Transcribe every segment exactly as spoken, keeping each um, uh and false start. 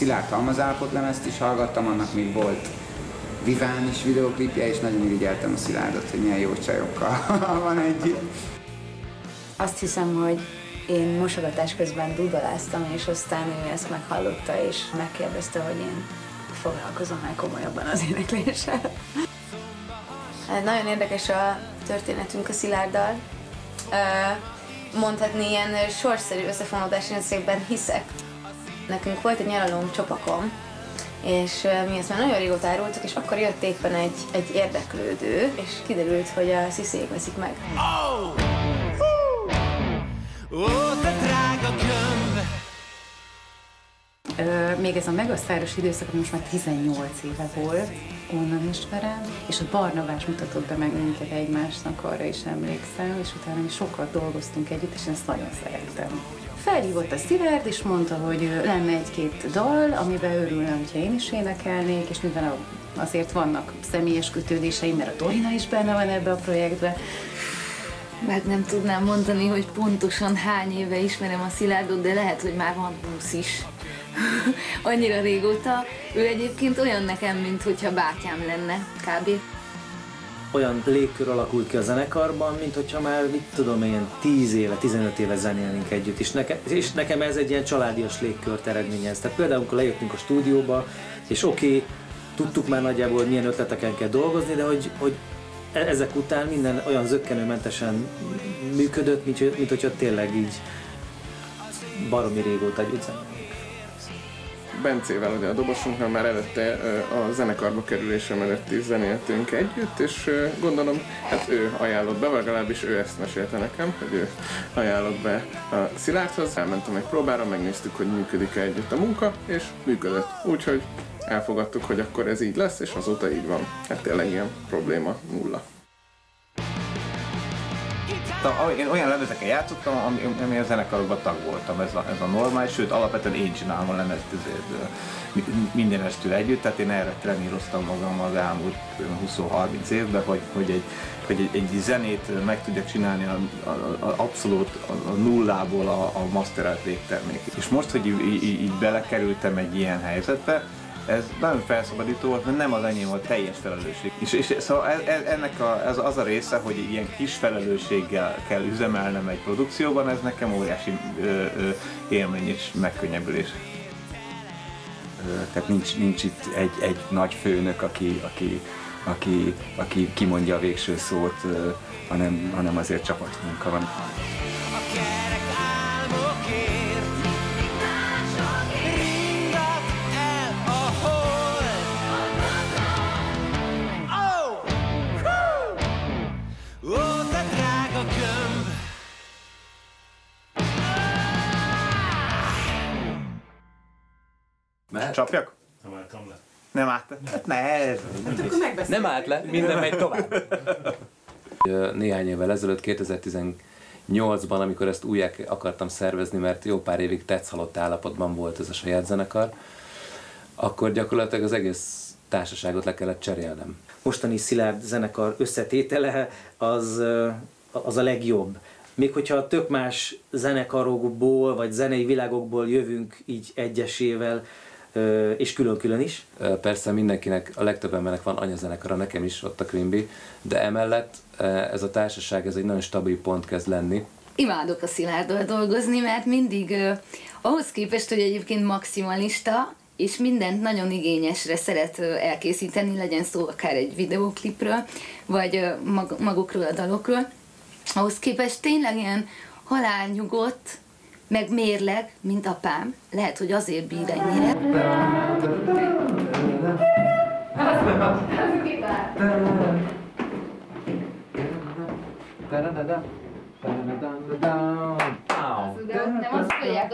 Szilárd Halmazállapot lemezt is hallgattam, annak még volt Viván is videóklipje, és nagyon irigyeltem a Szilárdot, hogy milyen jó csajokkal van együtt. Azt hiszem, hogy én mosogatás közben dudoláztam, és aztán ő ezt meghallotta, és megkérdezte, hogy én foglalkozom-e komolyabban az énekléssel. Nagyon érdekes a történetünk a Szilárddal. Mondhatni ilyen sorsszerű összefonódás, én szépen hiszek. Nekünk volt egy nyaralónk Csopakom, és mi ezt már nagyon régóta árultuk, és akkor jött éppen egy, egy érdeklődő, és kiderült, hogy a sziszék veszik meg. Oh! Ó, te drága könyv! Még ez a megasztáros időszak, most már tizennyolc éve volt, onnan ismerem, és a Barnabás mutatott be meg minket egymásnak, arra is emlékszem, és utána mi sokat dolgoztunk együtt, és ezt nagyon szerettem. Felhívott a Szilárd, és mondta, hogy lenne egy-két dal, amiben örülne, hogyha én is énekelnék, és mivel azért vannak személyes kötődéseim, mert a Dorina is benne van ebbe a projektbe. Meg nem tudnám mondani, hogy pontosan hány éve ismerem a Szilárdot, de lehet, hogy már van húsz is. Annyira régóta. Ő egyébként olyan nekem, mint hogyha bátyám lenne, kb. Olyan légkör alakult ki a zenekarban, mint hogyha már, mit tudom én, tíz éve, tizenöt éve zenélnénk együtt, és nekem, és nekem ez egy ilyen családias légkört eredményez. Tehát például, amikor lejöttünk a stúdióba, és oké, okay, tudtuk már nagyjából, hogy milyen ötleteken kell dolgozni, de hogy, hogy ezek után minden olyan zökkenőmentesen működött, mint, mint hogyha tényleg így baromi régóta együtt zenélünk. Bencével, ugye a dobosunknál már előtte a zenekarba kerülésem előtt is zenéltünk együtt, és gondolom, hát ő ajánlott be, vagy legalábbis ő ezt mesélte nekem, hogy ő ajánlott be a Szilárdhoz. Elmentem egy próbára, megnéztük, hogy működik-e együtt a munka, és működött. Úgyhogy elfogadtuk, hogy akkor ez így lesz, és azóta így van. Hát tényleg ilyen probléma nulla. Én olyan lemezeken játszottam, ami a zenekarokban tag voltam, ez a, ez a normális, sőt alapvetően én csinálom a lemezt mindenestől együtt, tehát én erre treníroztam magam az elmúlt húsz-harminc évben, hogy, hogy, egy, hogy egy, egy zenét meg tudjak csinálni a, a, a, abszolút a nullából a, a masterelt végtermék. És most, hogy így, így belekerültem egy ilyen helyzetbe, ez nagyon felszabadító volt, mert nem az enyém volt teljes felelősség. És, és szóval ennek a, ez az a része, hogy ilyen kis felelősséggel kell üzemelnem egy produkcióban, ez nekem óriási ö, ö, élmény és megkönnyebbülés. Tehát nincs, nincs itt egy, egy nagy főnök, aki, aki, aki, aki kimondja a végső szót, hanem, hanem azért csapatmunka van. Mehet? Csapjak? Nem álltam le. Nem állt le? Hát ne, hát nem állt le, minden megy tovább. Néhány évvel ezelőtt, kétezer-tizennyolcban, amikor ezt újjá akartam szervezni, mert jó pár évig tetszhalott állapotban volt ez a saját zenekar, akkor gyakorlatilag az egész társaságot le kellett cserélnem. Mostani Szilárd zenekar összetétele az, az a legjobb. Még hogyha tök más zenekarokból, vagy zenei világokból jövünk így egyesével, és külön-külön is. Persze mindenkinek, a legtöbb embernek van anyazenekara, nekem is ott a Quimby, de emellett ez a társaság, ez egy nagyon stabil pont kezd lenni. Imádok a Szilárddal dolgozni, mert mindig uh, ahhoz képest, hogy egyébként maximalista, és mindent nagyon igényesre szeret uh, elkészíteni, legyen szó akár egy videóklipről, vagy uh, mag magukról a dalokról, ahhoz képest tényleg ilyen halálnyugodt, meg mérleg, mint apám. Lehet, hogy azért bír ennyire. Nem azt mondják,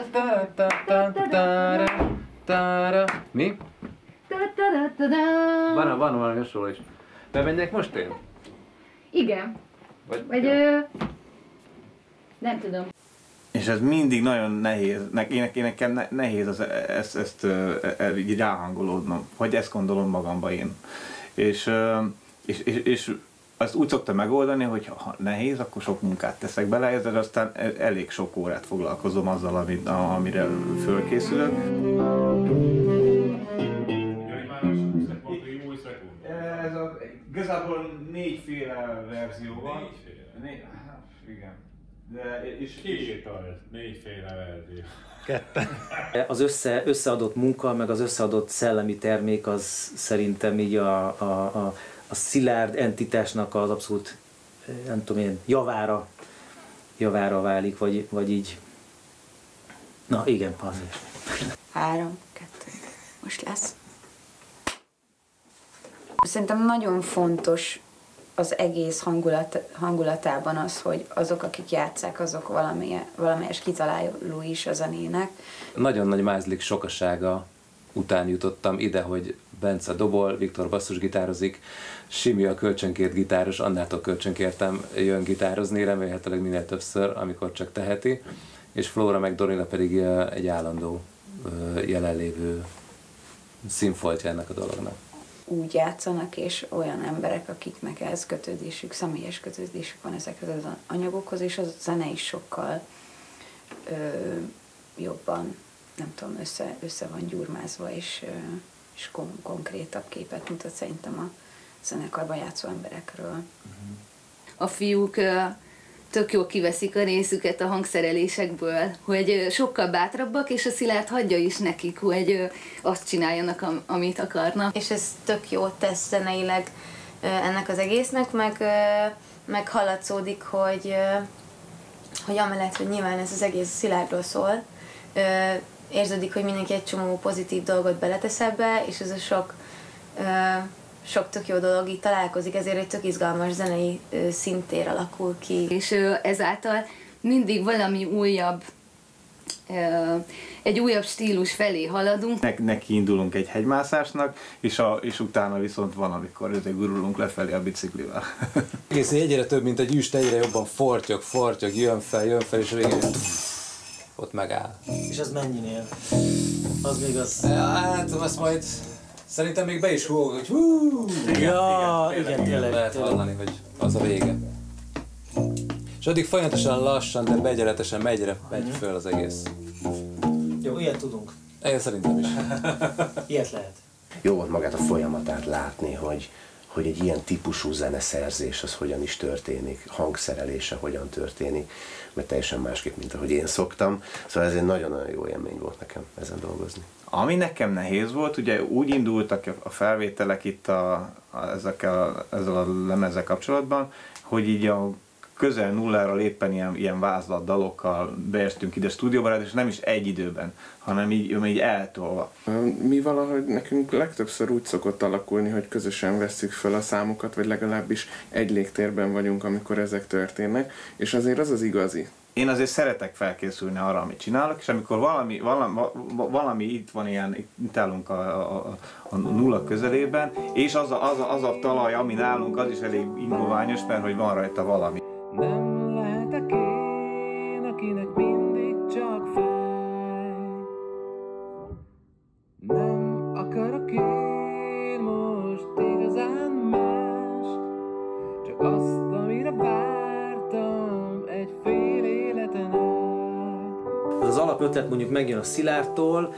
Mi? Van, van valami hasonló is. Bemenjek most én? Igen. Vagy, Vagy ö... nem tudom. És ez mindig nagyon nehéz, én, én nekem nehéz az, ezt, ezt, ezt így ráhangolódnom, hogy ezt gondolom magamba én. És, és, és, és azt úgy szoktam megoldani, hogy ha nehéz, akkor sok munkát teszek bele, ezzel aztán elég sok órát foglalkozom azzal, amit, amire fölkészülök. Igazából négyféle verzió van. Négyféle? Négy, igen. De, és, Ki írta ezt? Négyféle verzió. Ketten. Az össze, összeadott munka, meg az összeadott szellemi termék az szerintem így a, a, a, a szilárd entitásnak az abszolút, nem tudom én, javára, javára válik, vagy, vagy így. Na igen, azért. Három, kettő, most lesz. Szerintem nagyon fontos az egész hangulat, hangulatában az, hogy azok, akik játsszák, azok valamilyen, valamelyes kitaláló is a zenének. Nagyon nagy mázlik sokasága után jutottam ide, hogy Bence dobol, Viktor basszusgitározik, Simi a kölcsönkért gitáros, Annától kölcsönkértem jön gitározni, remélhetőleg minél többször, amikor csak teheti, és Flóra meg Dorina pedig egy állandó jelenlévő színfoltja ennek a dolognak. Úgy játszanak, és olyan emberek, akiknek ez kötődésük, személyes kötődésük van ezekhez az anyagokhoz, és az zene is sokkal ö, jobban, nem tudom, össze, össze van gyurmázva, és, ö, és kon- konkrétabb képet mutat szerintem a zenekarban játszó emberekről. A fiúk tök jól kiveszik a részüket a hangszerelésekből, hogy sokkal bátrabbak, és a Szilárd hagyja is nekik, hogy azt csináljanak, amit akarnak. És ez tök jót tesz zeneileg ennek az egésznek, meg, meg hallatszódik, hogy, hogy amellett, hogy nyilván ez az egész Szilárdról szól, érződik, hogy mindenki egy csomó pozitív dolgot beletesz ebbe, és ez a sok, sok tök jó dolog így találkozik, ezért egy tök izgalmas zenei szintér alakul ki. És ezáltal mindig valami újabb, egy újabb stílus felé haladunk. Ne, neki indulunk egy hegymászásnak, és, a, és utána viszont van, amikor gurulunk lefelé a biciklivel. Egész egyre több, mint egy üst, egyre jobban fortyog, fortyog, jön fel, jön fel, és végén ott megáll. És az mennyinél? Az még az... Ja, hát azt majd szerintem még be is húg, hogy hú! Igen, ja, igen, igen, tényleg. Lehet hallani, hogy az a vége. És addig folyamatosan lassan, de begyeletesen megyre megy föl az egész. Jó, ilyet tudunk. Én szerintem is. Ilyet lehet. Jó volt magát a folyamatát látni, hogy, hogy egy ilyen típusú zeneszerzés az hogyan is történik, hangszerelése hogyan történik, mert teljesen másképp, mint ahogy én szoktam. Szóval ez egy nagyon-nagyon jó élmény volt nekem ezen dolgozni. Ami nekem nehéz volt, ugye úgy indultak a felvételek itt a, a, ezekkel, ezzel a lemezzel kapcsolatban, hogy így a közel nullára éppen ilyen, ilyen vázlatdalokkal beértünk ide a stúdióba, és nem is egy időben, hanem így, így eltolva. Mi valahogy nekünk legtöbbször úgy szokott alakulni, hogy közösen vesszük fel a számokat, vagy legalábbis egy légtérben vagyunk, amikor ezek történnek, és azért az az igazi. Én azért szeretek felkészülni arra, amit csinálok, és amikor valami, valami, valami itt van ilyen, itt állunk a, a, a nulla közelében, és az a, az, a, az a talaj, ami nálunk, az is elég ingoványos, mert hogy van rajta valami. Nem lehetek én, akinek mindig csak fáj. Nem akarok én most igazán mást, csak azt, amire vártam egy fél életen át. Az alapötlet mondjuk megjön a Szilárdtól,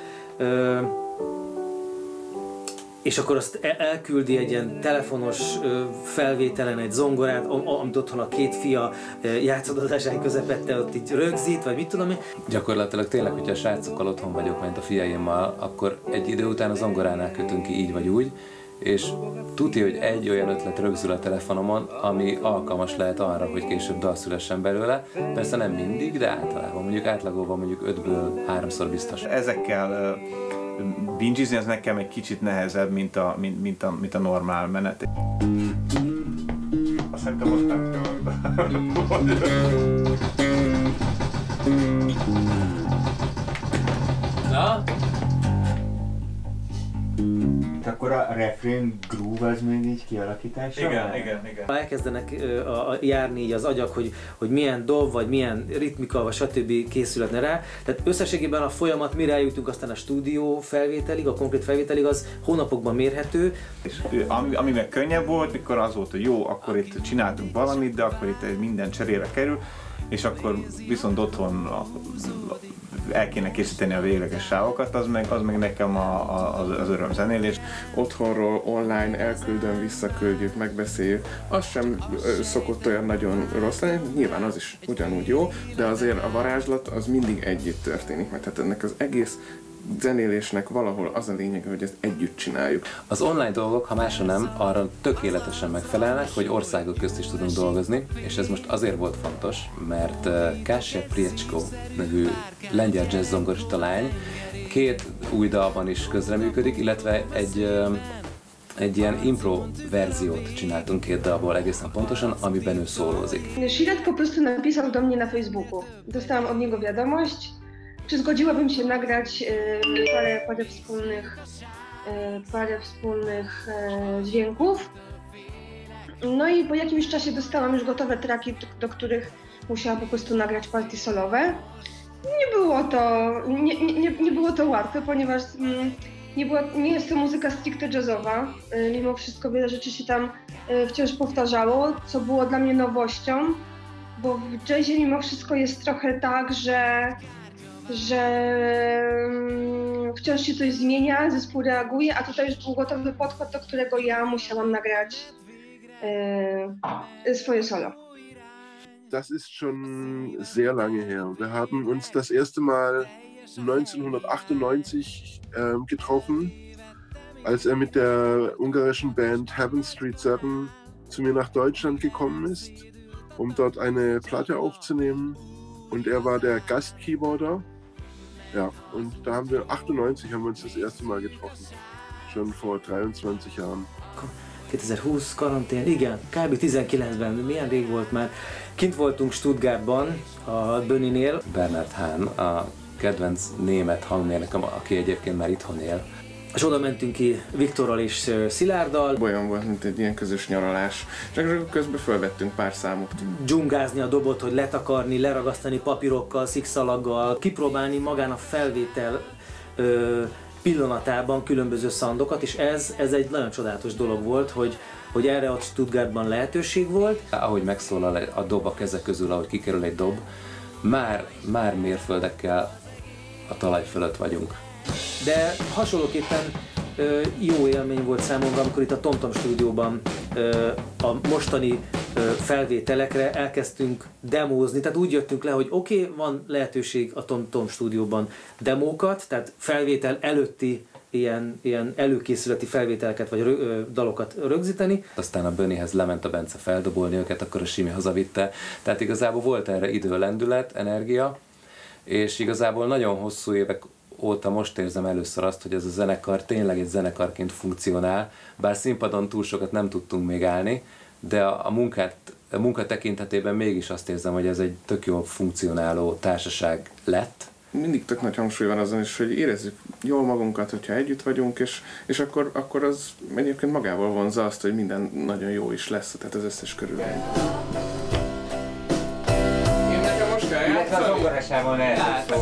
és akkor azt elküldi egy ilyen telefonos felvételen egy zongorát, amit otthon a két fia játszadozásai közepette ott így rögzít, vagy mit tudom én. Gyakorlatilag tényleg, hogyha a srácokkal otthon vagyok, mint a fiaimmal, akkor egy idő után a zongoránál kötünk ki így vagy úgy, és tudja, hogy egy olyan ötlet rögzül a telefonomon, ami alkalmas lehet arra, hogy később dal szülessen belőle. Persze nem mindig, de általában, mondjuk átlagolva mondjuk ötből háromszor biztos. Ezekkel bingizni az nekem egy kicsit nehezebb, mint a, mint, mint a, mint a normál menet. Azt szerintem most nem Na? Akkor a refrén groove az még így kialakítása? Igen, igen, igen. Ha elkezdenek uh, a, a járni így az agyak, hogy, hogy milyen dob, vagy milyen ritmika, vagy stb. Készületne rá. Tehát összességében a folyamat, mire eljutunk aztán a stúdió felvételig, a konkrét felvételig, az hónapokban mérhető. És ami, ami meg könnyebb volt, mikor az volt, hogy jó, akkor itt csináltunk valamit, de akkor itt minden cserére kerül, és akkor viszont otthon el kéne készíteni a végleges sávokat, az meg, az meg nekem a, a, az, az örömzenélés. Otthonról online elküldöm, visszaküldjük, megbeszéljük. Az sem ö, szokott olyan nagyon rossz lenni, nyilván az is ugyanúgy jó, de azért a varázslat az mindig együtt történik, mert hát ennek az egész zenélésnek valahol az a lényeg, hogy ezt együtt csináljuk. Az online dolgok, ha másra nem, arra tökéletesen megfelelnek, hogy országok közt is tudunk dolgozni, és ez most azért volt fontos, mert Kasia Priecko nevű lengyel jazz zongorista lány két új dalban is közreműködik, illetve egy, egy ilyen impro verziót csináltunk két dalból egészen pontosan, amiben ő szólózik. Shirat po prostu napisał do mnie na Facebooku. Dostałam od niego wiadomość, czy zgodziłabym się nagrać y, parę, parę wspólnych, y, parę wspólnych y, dźwięków. No i po jakimś czasie dostałam już gotowe traki, do, do których musiałam po prostu nagrać partie solowe. Nie było to, nie, nie, nie było to łatwe, ponieważ mm, nie, była, nie jest to muzyka stricte jazzowa. Y, mimo wszystko wiele rzeczy się tam y, wciąż powtarzało, co było dla mnie nowością, bo w jazzie mimo wszystko jest trochę tak, że że wciąż się coś zmienia, zespół reaguje, a tutaj już był gotowy podkład, do którego ja musiałam nagrać e, swoje solo. Das ist schon sehr lange her. Wir haben uns das erste Mal neunzehnhundertachtundneunzig äh, getroffen, als er mit der ungarischen Band Heaven Street Seven zu mir nach Deutschland gekommen ist, um dort eine Platte aufzunehmen. Und er war der Gastkeyboarder. Ja, und da haben wir achtundneunzig haben wir uns das erste Mal getroffen. Schon vor dreiundzwanzig Jahren. kétezer-húsz, karantén, igen, kb. tizenkilencben, milyen rég volt már. Kint voltunk Stuttgartban, a Böninél. Bernhard Hahn, a kedvenc német hangmérnököm, aki egyébként már itthon él. És oda mentünk ki Viktorral és Szilárddal. Olyan volt, mint egy ilyen közös nyaralás. Csak közben felvettünk pár számot. Dzsungázni a dobot, hogy letakarni, leragasztani papírokkal, szikszalaggal, kipróbálni magán a felvétel ö, pillanatában különböző szandokat, és ez, ez egy nagyon csodálatos dolog volt, hogy, hogy erre ott Stuttgartban lehetőség volt. Ahogy megszólal a dob a keze közül, ahogy kikerül egy dob, már, már mérföldekkel a talaj fölött vagyunk. De hasonlóképpen ö, jó élmény volt számomra, amikor itt a TomTom stúdióban ö, a mostani ö, felvételekre elkezdtünk demózni, tehát úgy jöttünk le, hogy oké, okay, van lehetőség a TomTom stúdióban demókat, tehát felvétel előtti ilyen, ilyen előkészületi felvételeket vagy rö, ö, dalokat rögzíteni. Aztán a Bönihez lement a Bence feldobolni őket, akkor a Simi hazavitte, tehát igazából volt erre idő, lendület, energia, és igazából nagyon hosszú évek óta most érzem először azt, hogy ez a zenekar tényleg egy zenekarként funkcionál, bár színpadon túl sokat nem tudtunk még állni, de a, a, munkát, a munka tekintetében mégis azt érzem, hogy ez egy tök jól funkcionáló társaság lett. Mindig tök nagy hangsúly van azon is, hogy érezzük jól magunkat, hogyha együtt vagyunk, és, és akkor, akkor az egyébként magával vonzza azt, hogy minden nagyon jó is lesz, tehát az összes körülmény. Én nekem most kell játszani? Illetve az ongorásában erről szól.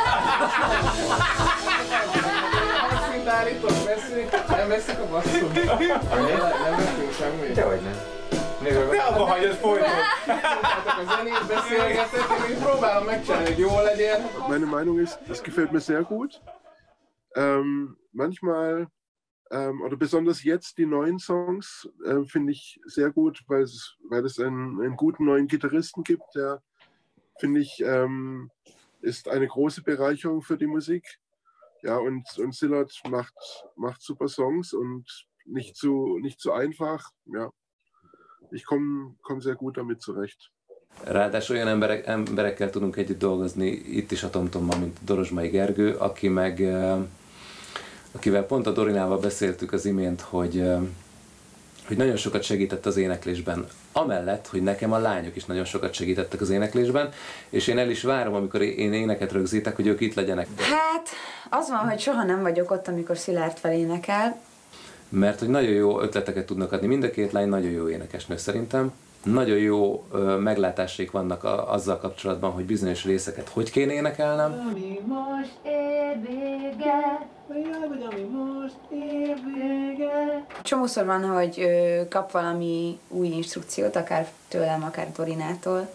Szint állított, veszünk, nem veszik a basszút. Nem veszünk semmit. Dehogy nem. Ne abba hagyod, folyton! A zenét beszélgetek, én próbálom megcsinálni, hogy jól legyen. Meine Meinung ist, das gefällt mir sehr gut. Ähm, manchmal, ähm, oder besonders jetzt die neuen Songs, äh, finde ich sehr gut, weil es, weil es einen, einen guten neuen Gitarristen gibt, der, finde ich, ähm, ist eine große Bereicherung für die Musik. Ja, und, und Szilárd macht, macht super Songs und nicht zu, nicht zu einfach, ja. Ich komme komm sehr gut damit zurecht. Ráadásul olyan emberek, emberekkel tudunk együtt dolgozni itt is a TomTomban, mint Dorozsmai Gergő, aki meg, akivel pont a Dorinával beszéltük az imént, hogy, hogy nagyon sokat segített az éneklésben. Amellett, hogy nekem a lányok is nagyon sokat segítettek az éneklésben, és én el is várom, amikor én éneket rögzítek, hogy ők itt legyenek. Hát, az van, hogy soha nem vagyok ott, amikor Szilárd felénekel. Mert hogy nagyon jó ötleteket tudnak adni. Mind a két lány nagyon jó énekesnő szerintem. Nagyon jó ö, meglátásaik vannak a, azzal kapcsolatban, hogy bizonyos részeket hogy kéne énekelnem. Ami most ér vége, vagy ami most ér vége. Csomószor van, hogy ö, kap valami új instrukciót, akár tőlem, akár Dorinától,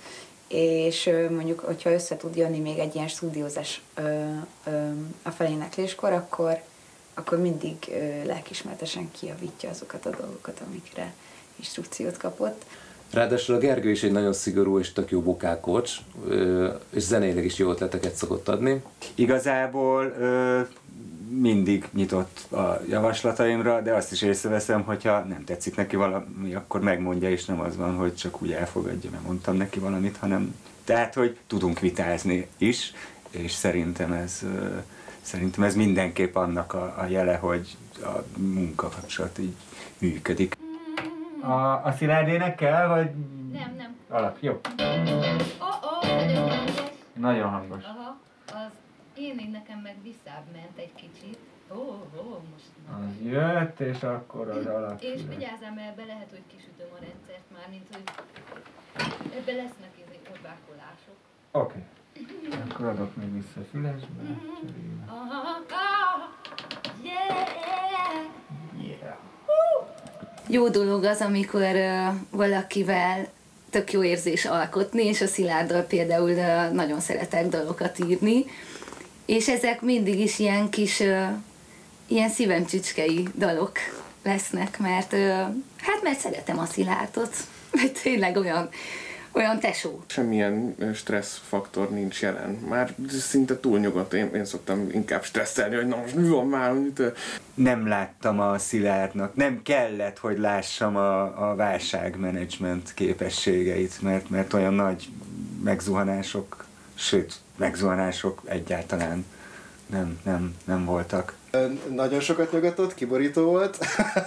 és ö, mondjuk, hogyha össze tud jönni még egy ilyen stúdiózás ö, ö, a felénekléskor, akkor, akkor mindig ö, lelkismeretesen kijavítja azokat a dolgokat, amikre instrukciót kapott. Ráadásul a Gergő is egy nagyon szigorú és tök jó vokálkocs, és zeneileg is jó ötleteket szokott adni. Igazából ö, mindig nyitott a javaslataimra, de azt is észreveszem, hogyha nem tetszik neki valami, akkor megmondja, és nem az van, hogy csak úgy elfogadja, mert mondtam neki valamit, hanem tehát, hogy tudunk vitázni is, és szerintem ez, ö, szerintem ez mindenképp annak a, a jele, hogy a munkakapcsolat így működik. A, a Szilárd énekel, vagy? Nem, nem. Alap, jó. Oh, oh, nagyon hangos. Nagyon hangos. Aha, az én nekem meg visszább ment egy kicsit. Ó, oh, oh, most. Az jött, és akkor az alap. És vigyázzál, mert ebbe lehet, hogy kisütöm a rendszert már, mint hogy ebbe lesznek izé orbákolások. Oké. Okay. Akkor adok még vissza a fülesbe. Aha, ah, yeah! Yeah. Jó dolog az, amikor uh, valakivel tök jó érzés alkotni, és a Szilárddal például uh, nagyon szeretek dalokat írni, és ezek mindig is ilyen kis, uh, ilyen szívemcsücskei dalok lesznek, mert uh, hát mert szeretem a Szilárdot, mert tényleg olyan, olyan tesó. Semmilyen stresszfaktor nincs jelen. Már szinte túl nyugodt. Én, én szoktam inkább stresszelni, hogy na most mi van már? Mit? Nem láttam a Szilárdnak, nem kellett, hogy lássam a, a válságmenedzsment képességeit, mert, mert olyan nagy megzuhanások, sőt, megzuhanások egyáltalán nem, nem, nem voltak. Nagyon sokat nyugodott, kiborító volt.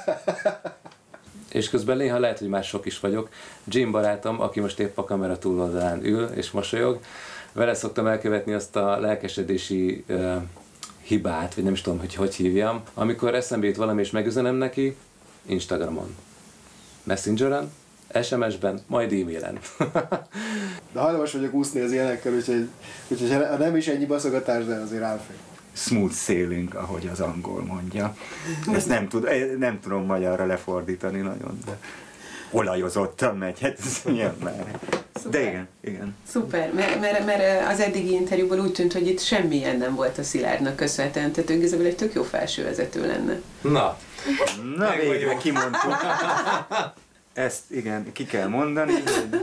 És közben néha lehet, hogy már sok is vagyok. Jim barátom, aki most épp a kamera túloldalán ül és mosolyog, vele szoktam elkövetni azt a lelkesedési uh, hibát, vagy nem is tudom, hogy hogy hívjam, amikor eszembe jut valami és megüzenem neki, Instagramon, Messengeren, es em es-ben, majd e-mailen. De hajlamos vagyok úszni az ilyenekkel, úgyhogy, úgyhogy ha nem is ennyi baszogatás, de azért ráfér. Smooth sailing, ahogy az angol mondja. Ezt nem, tud, nem tudom magyarra lefordítani nagyon, de olajozottan megy, hát ez milyen már. De igen, igen. Szuper, mert, mert, mert az eddigi interjúból úgy tűnt, hogy itt semmilyen nem volt a Szilárdnak köszönhetően, tehát igazából egy tök jó felsővezető lenne. Na, Na végre kimondtuk. Ezt igen, ki kell mondani. Hogy...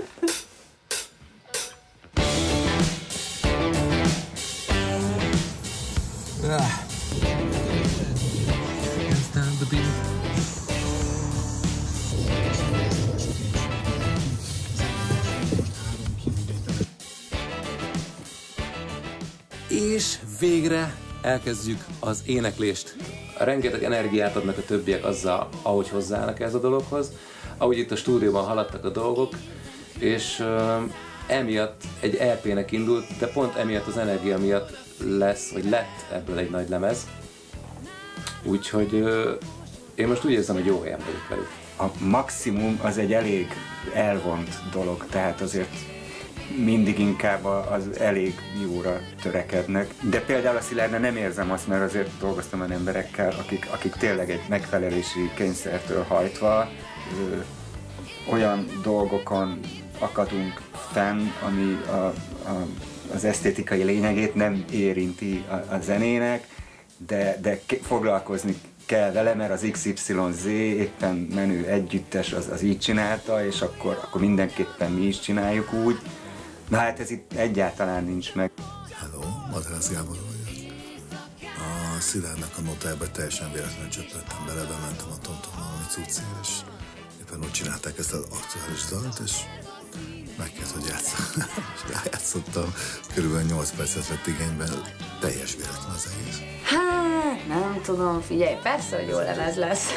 És végre elkezdjük az éneklést. Rengeteg energiát adnak a többiek azzal, ahogy hozzáállnak ez a dologhoz, ahogy itt a stúdióban haladtak a dolgok, és uh, emiatt egy é pének indult, de pont emiatt az energia miatt lesz, vagy lett ebből egy nagy lemez. Úgyhogy uh, én most úgy érzem, hogy jó helyen vagyok velük. A maximum az egy elég elvont dolog, tehát azért mindig inkább az elég jóra törekednek. De például a Szilárdnál nem érzem azt, mert azért dolgoztam olyan emberekkel, akik, akik tényleg egy megfelelési kényszertől hajtva ö, olyan dolgokon akadunk fenn, ami a, a, az esztétikai lényegét nem érinti a, a zenének, de, de foglalkozni kell vele, mert az iksz ipszilon zé éppen menő együttes az, az így csinálta, és akkor, akkor mindenképpen mi is csináljuk úgy. Na hát ez itt egyáltalán nincs meg. Hello, Madrász Gábor vagyok. A Szilárdnak a notájába teljesen véletlenül csöppentem bele, bementem a Tomtom valami cuccért, és éppen úgy csinálták ezt az aktuális dalt, és megkért, hogy játszom. És rájátszottam, körülbelül nyolc percet vett igényben, teljes véletlen az egész. Hát, nem tudom, figyelj, persze, hogy jó lemez lesz.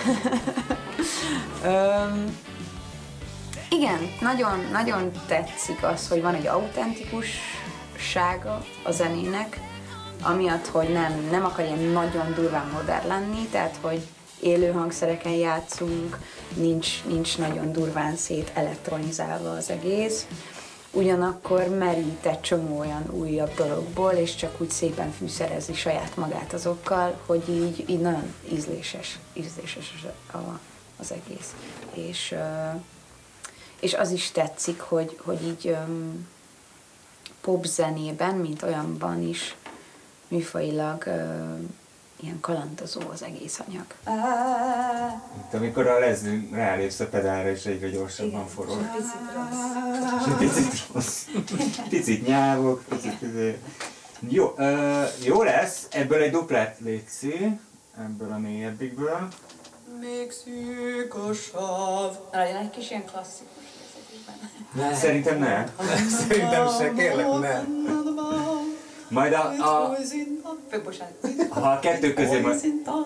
um, igen, nagyon, nagyon tetszik az, hogy van egy autentikussága a zenének, amiatt, hogy nem, nem akar ilyen nagyon durván modern lenni, tehát, hogy élő hangszereken játszunk, nincs, nincs nagyon durván szét elektronizálva az egész. Ugyanakkor merít egy csomó olyan újabb dologból, és csak úgy szépen fűszerezi saját magát azokkal, hogy így, így nagyon ízléses, ízléses a, az egész. És, és az is tetszik, hogy, hogy így popzenében, mint olyanban is műfajilag uh, ilyen kalandozó az egész anyag. Itt amikor a Leslie rálépsz a pedálra és egyre gyorsabban forog. Picit rossz. Picit nyávok, picit izé. Jó, uh, jó lesz, ebből egy duplát létszi, ebből a négyedikből. Még szűk a sáv. Legyen egy kis ilyen klasszikus. Ne. Szerintem ne. Szerintem se, kérlek, ne. Majd a... a ha a kettő közé majd...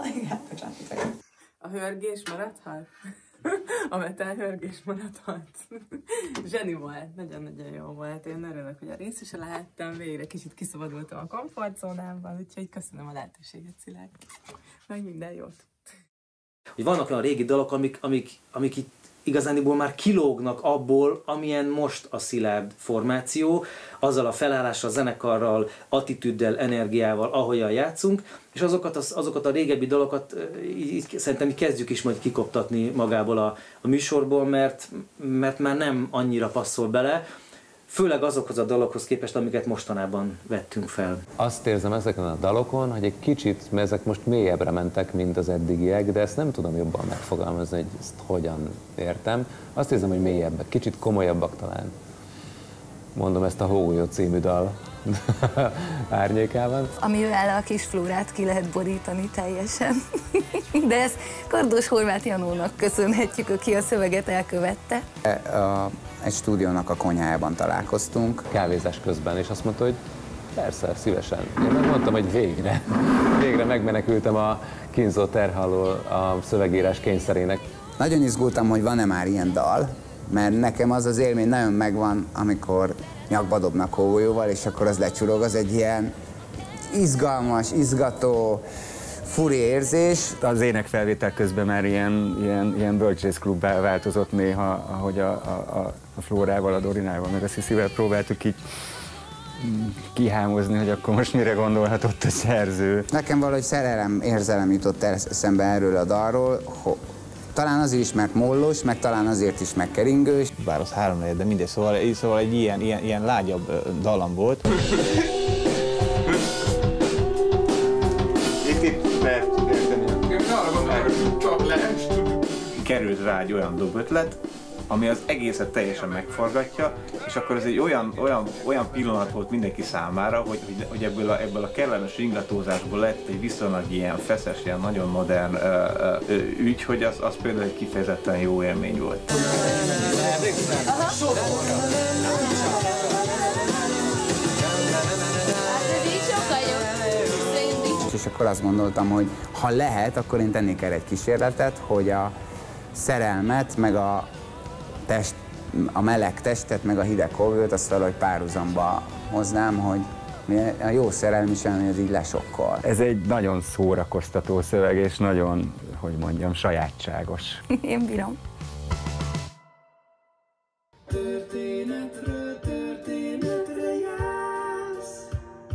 A hörgés maradhat? A metal hörgés maradhat? Zseni volt, nagyon-nagyon jó volt. Én örülök, hogy a részt is láttam, végre kicsit kiszabadultam a komfortzónámban, úgyhogy köszönöm a lehetőséget, Szilárd. Meg minden jót. Hogy vannak olyan régi dalok, amik, amik, amik itt igazániból már kilógnak abból, amilyen most a Szilárd formáció, azzal a felállással, zenekarral, attitűddel, energiával, ahogyan játszunk, és azokat, az, azokat a régebbi dalokat így, szerintem így kezdjük is majd kikoptatni magából a, a műsorból, mert, mert már nem annyira passzol bele, főleg azokhoz a dalokhoz képest, amiket mostanában vettünk fel. Azt érzem ezeken a dalokon, hogy egy kicsit, mert ezek most mélyebbre mentek, mint az eddigiek, de ezt nem tudom jobban megfogalmazni, hogy ezt hogyan értem. Azt érzem, hogy mélyebbek, kicsit komolyabbak talán. Mondom ezt a Hógolyó című dal árnyékában. Amivel a kis flórát ki lehet borítani teljesen. De ezt Kardos Horváth Janónak köszönhetjük, aki a szöveget elkövette. A, egy stúdiónak a konyhájában találkoztunk. Kávézás közben, és azt mondta, hogy persze, szívesen. Én megmondtam, hogy végre. Végre megmenekültem a kínzó terhaló a szövegírás kényszerének. Nagyon izgultam, hogy van-e már ilyen dal, mert nekem az az élmény nagyon megvan, amikor nyakba dobnak hógolyóval, és akkor az lecsurog, az egy ilyen izgalmas, izgató, furi érzés. Az énekfelvétel közben már ilyen, ilyen, ilyen bölcsészklubbá változott néha, ahogy a, a, a Flórával, a Dorinával, meg a Sziszivel próbáltuk így kihámozni, hogy akkor most mire gondolhatott a szerző. Nekem valahogy szerelem, érzelem jutott eszembe erről a dalról, talán azért is, mert mollós, meg talán azért is, meg keringős. Bár az három negyed, de mindegy, szóval, szóval egy ilyen, ilyen, ilyen lágyabb dallam volt. Itt itt lehet érteni. Került rá egy olyan dobötlet, ami az egészet teljesen megforgatja, és akkor ez egy olyan, olyan, olyan pillanat volt mindenki számára, hogy, hogy, hogy ebből, a, ebből a kellemes ringatózásból lett egy viszonylag ilyen feszes, ilyen nagyon modern ö, ö, ügy, hogy az, az például egy kifejezetten jó élmény volt. És akkor azt gondoltam, hogy ha lehet, akkor én tennék el egy kísérletet, hogy a szerelmet, meg a test, a meleg testet, meg a hideg hógolyót, azt valahogy párhuzamba hoznám, hogy a jó szerelem is olyan, hogy ez így lesokkol. Ez egy nagyon szórakoztató szöveg, és nagyon, hogy mondjam, sajátságos. Én bírom. Történetről történetre jársz,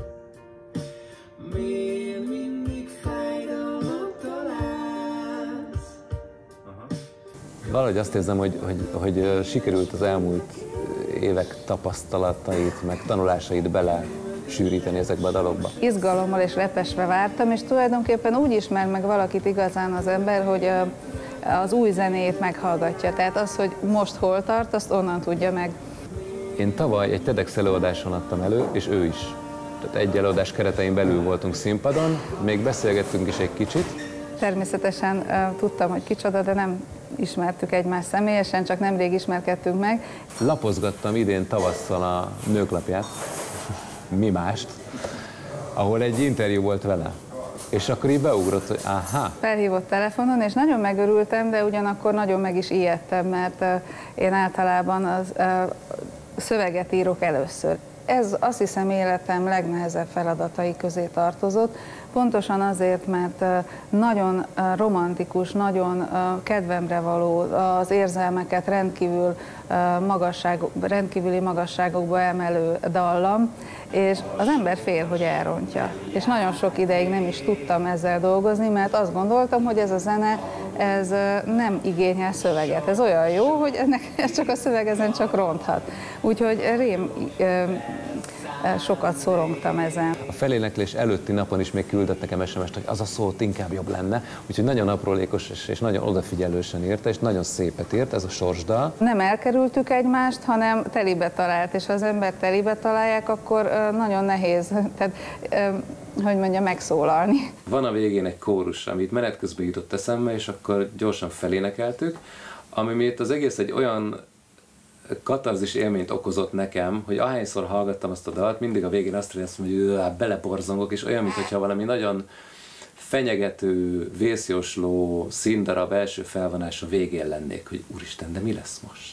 miért mindig fájdalmat találsz? Valahogy azt érzem, hogy, hogy, hogy sikerült az elmúlt évek tapasztalatait, meg tanulásait bele sűríteni ezekbe a dalokba. Izgalommal és repesve vártam, és tulajdonképpen úgy ismer meg valakit igazán az ember, hogy az új zenét meghallgatja. Tehát az, hogy most hol tart, azt onnan tudja meg. Én tavaly egy TEDx előadáson adtam elő, és ő is. Tehát egy előadás keretein belül voltunk színpadon, még beszélgettünk is egy kicsit. Természetesen uh, tudtam, hogy kicsoda, de nem ismertük egymást személyesen, csak nemrég ismerkedtünk meg. Lapozgattam idén tavasszal a Nőklapját, mi mást, ahol egy interjú volt vele. És akkor így beugrott, hogy aha. Felhívott telefonon, és nagyon megörültem, de ugyanakkor nagyon meg is ijedtem, mert uh, én általában az uh, szöveget írok először. Ez azt hiszem életem legnehezebb feladatai közé tartozott, pontosan azért, mert nagyon romantikus, nagyon kedvemre való, az érzelmeket rendkívül magasság, rendkívüli magasságokba emelő dallam, és az ember fél, hogy elrontja. És nagyon sok ideig nem is tudtam ezzel dolgozni, mert azt gondoltam, hogy ez a zene ez nem igényel szöveget. Ez olyan jó, hogy ennek csak a szöveg ezen csak ronthat. Úgyhogy rém sokat szorongtam ezen. A feléneklés előtti napon is még küldött nekem es em est, hogy az a szó inkább jobb lenne, úgyhogy nagyon aprólékos és, és nagyon odafigyelősen írta, és nagyon szépet írt, ez a sorsdal. Nem elkerültük egymást, hanem telibe talált, és ha az ember telibe találják, akkor nagyon nehéz, tehát, hogy mondja, megszólalni. Van a végén egy kórus, amit menet közben jutott eszembe, és akkor gyorsan felénekeltük, ami miatt az egész egy olyan katarzis élményt okozott nekem, hogy ahányszor hallgattam azt a dalt, mindig a végén azt éreztem, hogy beleborzongok, és olyan, mintha valami nagyon fenyegető, vészjósló színdarab első felvonása végén lennék, hogy úristen, de mi lesz most?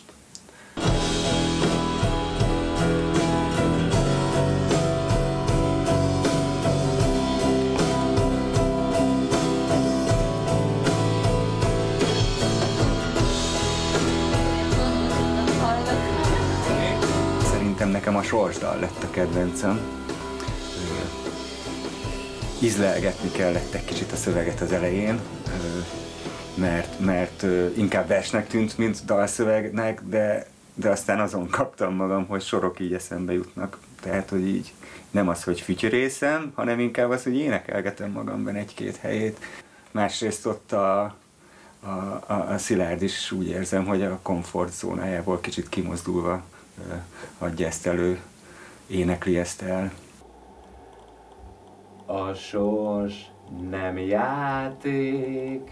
Nekem a sorsdal lett a kedvencem. Ízlelgetni kellett egy kicsit a szöveget az elején, mert, mert inkább versnek tűnt, mint dalszövegnek, de, de aztán azon kaptam magam, hogy sorok így eszembe jutnak. Tehát, hogy így nem az, hogy fütyörészem, hanem inkább az, hogy énekelgetem magamban egy-két helyét. Másrészt ott a, a, a, a Szilárd is úgy érzem, hogy a komfortzónájából kicsit kimozdulva adja ezt elő, énekli ezt el. A sors nem játék,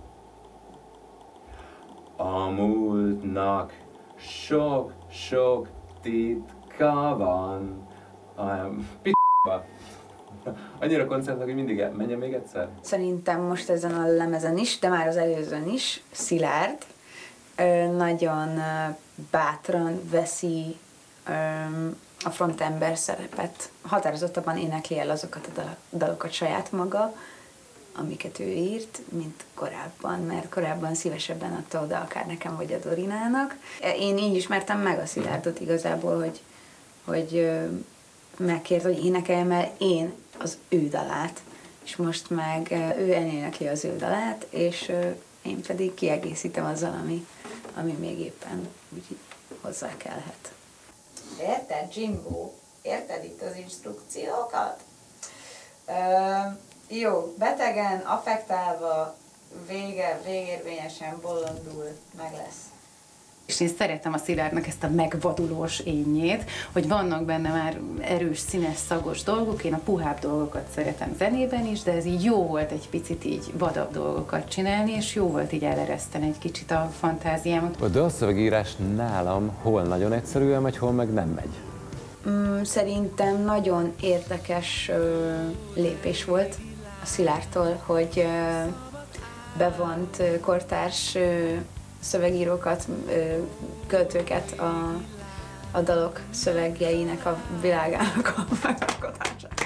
a múltnak sok-sok titka van. P***ba. Annyira koncentrálok, hogy mindig el... menjen még egyszer? Szerintem most ezen a lemezen is, de már az előzőn is, Szilárd nagyon bátran veszi a frontember szerepet. Határozottabban énekli el azokat a dalokat saját maga, amiket ő írt, mint korábban, mert korábban szívesebben adta oda akár nekem vagy a Dorinának. Én így ismertem meg a Szilárdot igazából, hogy, hogy megkért, hogy énekeljem el én az ő dalát, és most meg ő elénekli az ő dalát, és én pedig kiegészítem azzal, ami, ami még éppen úgy hozzá kellhet. Érted, Jimbo? Érted itt az instrukciókat? Ö, jó, betegen, affektálva, vége, végérvényesen, bolondul, meg lesz. És én szeretem a Szilárdnak ezt a megvadulós énjét, hogy vannak benne már erős, színes, szagos dolgok, én a puhább dolgokat szeretem zenében is, de ez így jó volt egy picit így vadabb dolgokat csinálni, és jó volt így elereszteni egy kicsit a fantáziámat. A dalszövegírás nálam hol nagyon egyszerűen megy, hol meg nem megy? Mm, szerintem nagyon érdekes ö, lépés volt a Szilárdtól, hogy ö, bevont ö, kortárs ö, szövegírókat, költőket a, a dalok szövegjeinek a világának a megalkotására.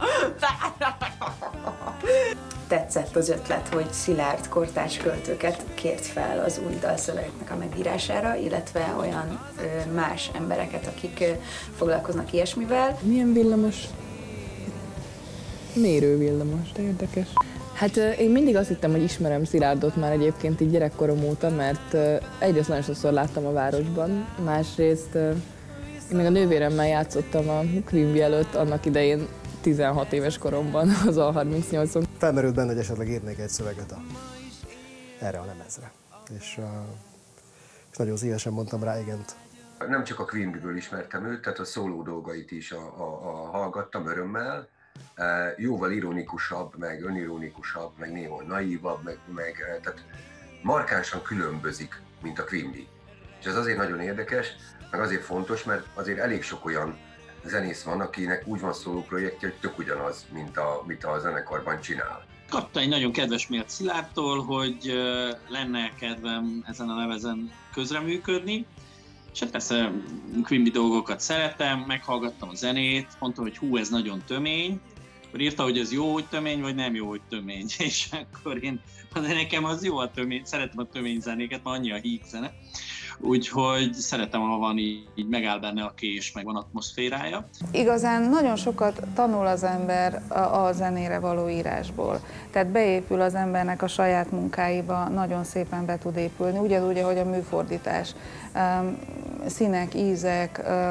Tetszett az ötlet, hogy Szilárd kortárs költőket kért fel az új dalszövegeknek a megírására, illetve olyan más embereket, akik foglalkoznak ilyesmivel. Milyen villamos? Mérő villamos, de érdekes. Hát én mindig azt hittem, hogy ismerem Szilárdot már egyébként így gyerekkorom óta, mert egyrészt nagyon sokszor láttam a városban, másrészt én még a nővéremmel játszottam a Quimby előtt annak idején tizenhat éves koromban, az A harmincnyolcon. Felmerült benne, hogy esetleg írnék egy szöveget a, erre a lemezre, és, uh, és nagyon szívesen mondtam rá igent. Nem csak a Quimbyből ismertem őt, tehát a szóló dolgait is a, a, a hallgattam örömmel. Jóval ironikusabb, meg önironikusabb, meg néhol naívabb, meg, meg tehát markánsan különbözik, mint a Quimby. És ez azért nagyon érdekes, meg azért fontos, mert azért elég sok olyan zenész van, akinek úgy van szóló projektje, hogy tök ugyanaz, mint a, mint a zenekarban csinál. Kapta egy nagyon kedves mailt Szilárdtól, hogy lenne kedvem ezen a lemezen közreműködni, és hát persze Quimby dolgokat szeretem, meghallgattam a zenét, mondtam, hogy hú, ez nagyon tömény, akkor írta, hogy ez jó, hogy tömény, vagy nem jó, hogy tömény, és akkor én, de nekem az jó a tömény, szeretem a tömény zenéket, mert annyi a híg zene, úgyhogy szeretem, ha van így, így megáll benne a kés, meg van atmoszférája. Igazán nagyon sokat tanul az ember a, a zenére való írásból. Tehát beépül az embernek a saját munkáiba, nagyon szépen be tud épülni, ugyanúgy, ahogy a műfordítás. Um, színek, ízek, um,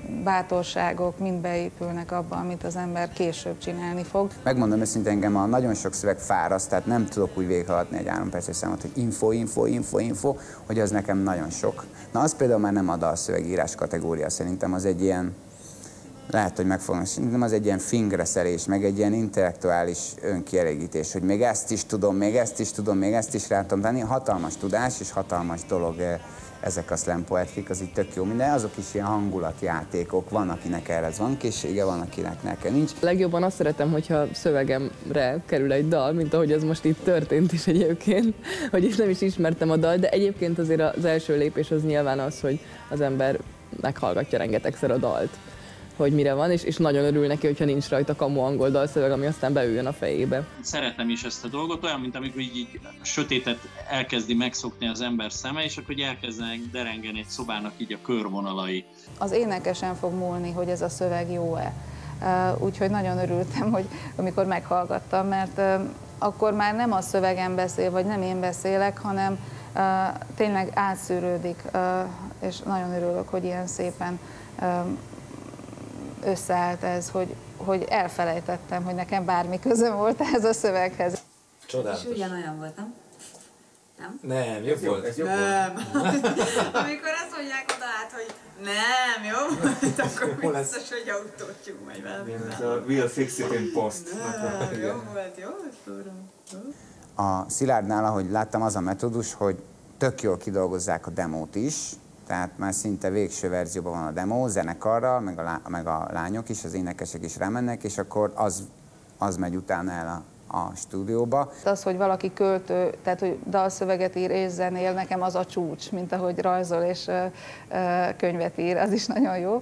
bátorságok mind beépülnek abba, amit az ember később csinálni fog. Megmondom őszintén, engem a nagyon sok szöveg fáraszt, tehát nem tudok úgy végighaladni egy három perces számot, hogy info, info, info, info, hogy az nekem nagyon sok. Na az például már nem a dalszövegírás kategória, szerintem az egy ilyen, lehet, hogy meg fognak, szerintem az egy ilyen fingreszerés, meg egy ilyen intellektuális önkielégítés, hogy még ezt is tudom, még ezt is tudom, még ezt is rá tudom tenni. Hatalmas tudás és hatalmas dolog ezek a slam poetrik, az így tök jó minden, azok is ilyen hangulatjátékok, van, akinek erre van készsége, van, akinek nekem nincs. Legjobban azt szeretem, hogyha szövegemre kerül egy dal, mint ahogy ez most itt történt is egyébként, hogy is nem is ismertem a dal, de egyébként azért az első lépés az nyilván az, hogy az ember meghallgatja rengetegszer a dalt, hogy mire van, és, és nagyon örül neki, hogyha nincs rajta kamu angol dalszöveg, ami aztán beüljön a fejébe. Szeretem is ezt a dolgot, olyan, mint amikor így, így a sötétet elkezdi megszokni az ember szeme, és akkor elkezdenek derengeni egy szobának így a körvonalai. Az énekesen fog múlni, hogy ez a szöveg jó-e. Úgyhogy nagyon örültem, hogy amikor meghallgattam, mert akkor már nem a szövegem beszél, vagy nem én beszélek, hanem tényleg átszűrődik, és nagyon örülök, hogy ilyen szépen összeállt ez, hogy, hogy elfelejtettem, hogy nekem bármi közöm volt ez a szöveghez. Csodálatos. És ugyanolyan volt, nem? Nem? Nem, jobb volt. Ez jobb nem. volt. Amikor azt mondják oda át, hogy nem, jobb volt, akkor biztos, hogy autótyúg megy velem. Ez a we'll fix it in post. Nem, jó volt, jó volt, tudom. A Szilárdnál, ahogy láttam, az a metódus, hogy tök jól kidolgozzák a demót is, tehát már szinte végső verzióban van a demo, zenekarral, meg a, lá- meg a lányok is, az énekesek is rámennek, és akkor az, az megy utána el a, a stúdióba. Az, hogy valaki költő, tehát hogy dalszöveget ír és zenél, nekem az a csúcs, mint ahogy rajzol és ö, ö, könyvet ír, az is nagyon jó.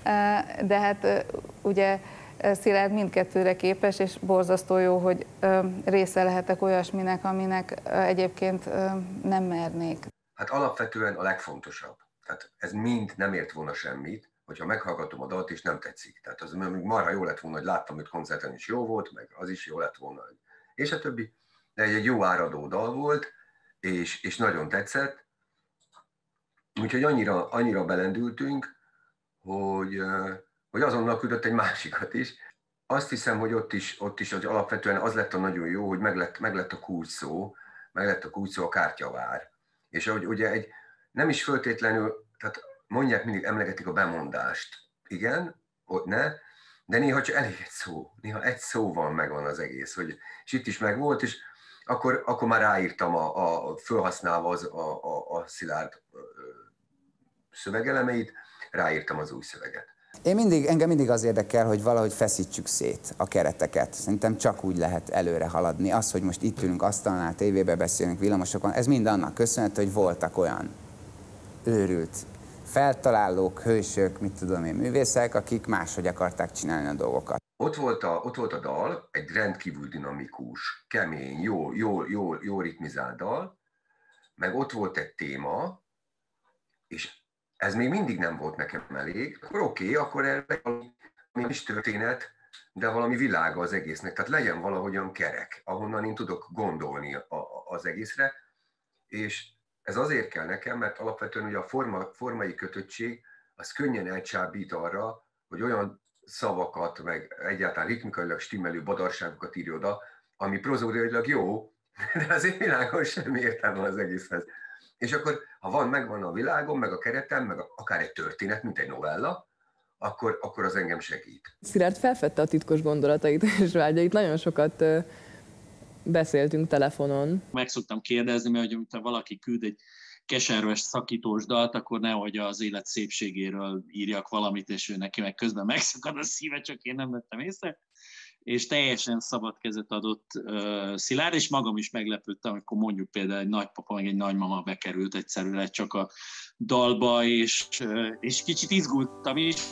De hát ö, ugye Szilárd mindkettőre képes, és borzasztó jó, hogy ö, része lehetek olyasminek, aminek ö, egyébként ö, nem mernék. Hát alapvetően a legfontosabb. Tehát ez mind nem ért volna semmit, hogyha meghallgatom a dalt és nem tetszik. Tehát az marha jó lett volna, hogy láttam, hogy koncerten is jó volt, meg az is jó lett volna, és a többi. De egy jó áradó dal volt, és, és nagyon tetszett. Úgyhogy annyira, annyira belendültünk, hogy, hogy azonnal küldött egy másikat is. Azt hiszem, hogy ott is, ott is hogy alapvetően az lett a nagyon jó, hogy meg lett, meg lett a kulcs szó, meg lett a kulcs szó a kártyavár. És hogy ugye egy, nem is föltétlenül, tehát mondják mindig, emlegetik a bemondást. Igen, ott ne, de néha csak elég egy szó. Néha egy szóval megvan az egész. Hogy, és itt is megvolt, és akkor, akkor már ráírtam, a, a, felhasználva az, a, a, a Szilárd szövegelemeit, ráírtam az új szöveget. Én mindig, engem mindig az érdekel, hogy valahogy feszítsük szét a kereteket. Szerintem csak úgy lehet előre haladni. Az, hogy most itt ülünk asztalnál, tévébe beszélünk, villamosokon, ez mind annak köszönhető, hogy voltak olyan őrült feltalálók, hősök, mit tudom én, művészek, akik máshogy akarták csinálni a dolgokat. Ott volt a, ott volt a dal, egy rendkívül dinamikus, kemény, jó, jó, jó, jó ritmizált dal, meg ott volt egy téma, és ez még mindig nem volt nekem elég, akkor oké, okay, akkor erre valami is történet, de valami világa az egésznek, tehát legyen valahogyan kerek, ahonnan én tudok gondolni a, a, az egészre, és ez azért kell nekem, mert alapvetően ugye a forma, formai kötöttség az könnyen elcsábít arra, hogy olyan szavakat, meg egyáltalán ritmikailag stimmelő badarságokat írja oda, ami prozódiailag jó, de azért világon semmi értelme az egészhez. És akkor, ha van, megvan a világom, meg a keretem, meg akár egy történet, mint egy novella, akkor, akkor az engem segít. Szilárd felfedte a titkos gondolatait és vágyait, nagyon sokat ö, beszéltünk telefonon. Meg szoktam kérdezni, mert hogyha valaki küld egy keserves szakítós dalt, akkor nehogy az élet szépségéről írjak valamit, és ő neki meg közben megszakad a szíve, csak én nem vettem észre. És teljesen szabad kezet adott uh, Szilárd, és magam is meglepődtem, amikor mondjuk például egy nagypapa, meg egy nagymama bekerült egyszerűen csak a dalba, és, uh, és kicsit izgultam is.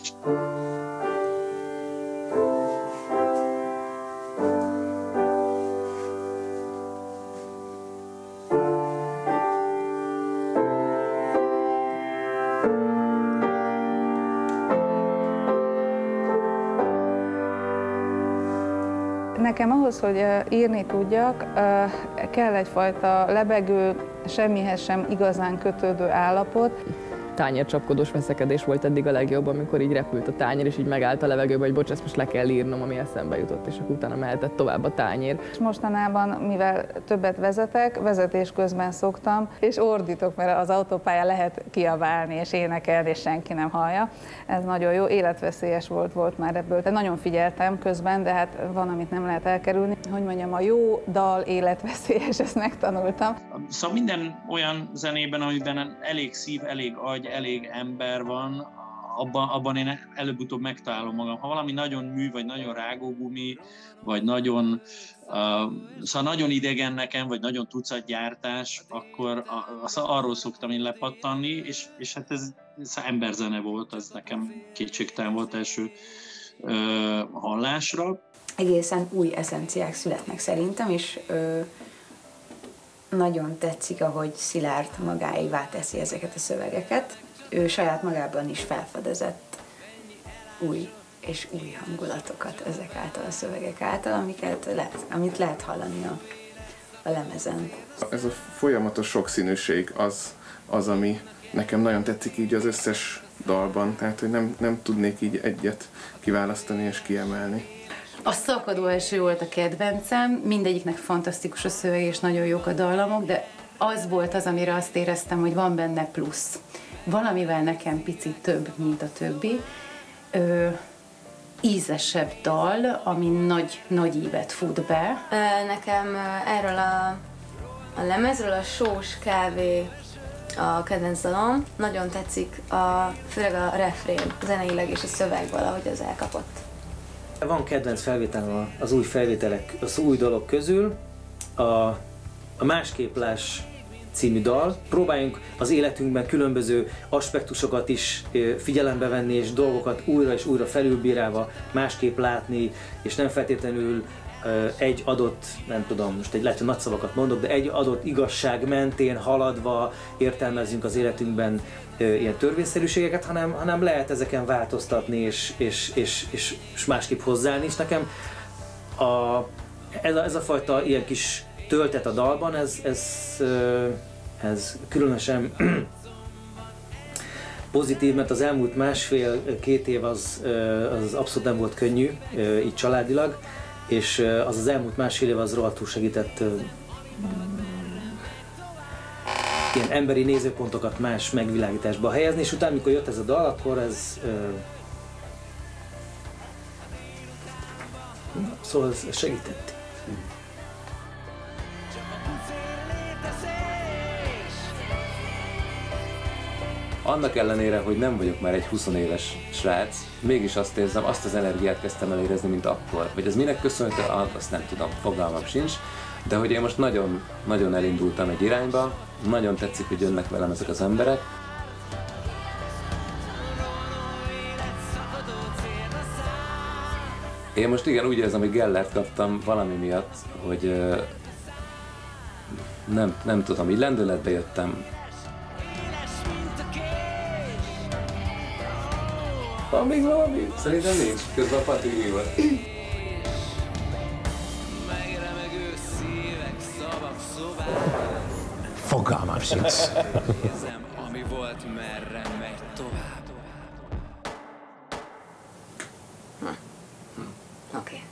Nekem ahhoz, hogy írni tudjak, kell egyfajta lebegő, semmihez sem igazán kötődő állapot. tányércsapkodós veszekedés volt eddig a legjobb, amikor így repült a tányér, és így megállt a levegőbe, hogy bocs, ezt most le kell írnom, ami eszembe jutott, és akkor utána mehetett tovább a tányér. És mostanában, mivel többet vezetek, vezetés közben szoktam, és ordítok, mert az autópályán lehet kiabálni és énekelni, és senki nem hallja. Ez nagyon jó, életveszélyes volt, volt már ebből. De nagyon figyeltem közben, de hát van, amit nem lehet elkerülni. Hogy mondjam, a jó dal életveszélyes, ezt megtanultam. Szóval minden olyan zenében, amiben elég szív, elég agy, elég ember van, abban, abban én előbb-utóbb megtalálom magam. Ha valami nagyon mű, vagy nagyon rágógumi, vagy nagyon, uh, szóval nagyon idegen nekem, vagy nagyon tucatgyártás, akkor az, arról szoktam én lepattanni, és, és hát ez, ez emberzene volt, ez nekem kétségtelen volt első uh, hallásra. Egészen új eszenciák születnek szerintem, és ö, nagyon tetszik, ahogy Szilárd magáévá teszi ezeket a szövegeket. Ő saját magában is felfedezett új és új hangulatokat ezek által a szövegek által, amiket lehet, amit lehet hallani a, a lemezen. Ez a folyamatos sokszínűség az, az, ami nekem nagyon tetszik így az összes dalban, tehát hogy nem, nem tudnék így egyet kiválasztani és kiemelni. A Szakadó eső volt a kedvencem, mindegyiknek fantasztikus a szöveg és nagyon jók a dallamok, de az volt az, amire azt éreztem, hogy van benne plusz. Valamivel nekem picit több, mint a többi. Ö, ízesebb dal, ami nagy, nagy ívet fut be. Nekem erről a, a lemezről a Sós kávé a kedvenc dalom. Nagyon tetszik, a, főleg a refrén, zeneileg és a szöveg valahogy az elkapott. Van kedvenc felvételem az új felvételek, az új dalok közül, a, a Másképlás című dal. Próbáljunk az életünkben különböző aspektusokat is figyelembe venni, és dolgokat újra és újra felülbírálva másképp látni, és nem feltétlenül egy adott, nem tudom, most egy lehet, hogy nagy szavakat mondok, de egy adott igazság mentén haladva értelmezzünk az életünkben ilyen törvényszerűségeket, hanem, hanem lehet ezeken változtatni, és, és, és, és, és másképp hozzáállni. És nekem a, ez, a, ez a fajta ilyen kis töltet a dalban, ez, ez, ez különösen pozitív, mert az elmúlt másfél-két év az, az abszolút nem volt könnyű, így családilag, és az az elmúlt másfél év az rohadtul segített ilyen emberi nézőpontokat más megvilágításba helyezni, és utána, amikor jött ez a dal, akkor ez szóval ez segített. Annak ellenére, hogy nem vagyok már egy húsz éves srác, mégis azt érzem, azt az energiát kezdtem el érezni, mint akkor. Hogy ez minek köszönhető, azt nem tudom, fogalmam sincs. De hogy én most nagyon, nagyon elindultam egy irányba, nagyon tetszik, hogy jönnek velem ezek az emberek. Én most igen úgy érzem, hogy Gellert kaptam valami miatt, hogy nem, nem tudom, így lendületbe jöttem. Van még valami? Szerintem nincs. Közben a Pati volt. Fogalmam sincs. Ami volt, merre megy tovább. Hm. Hm. Oké. Okay.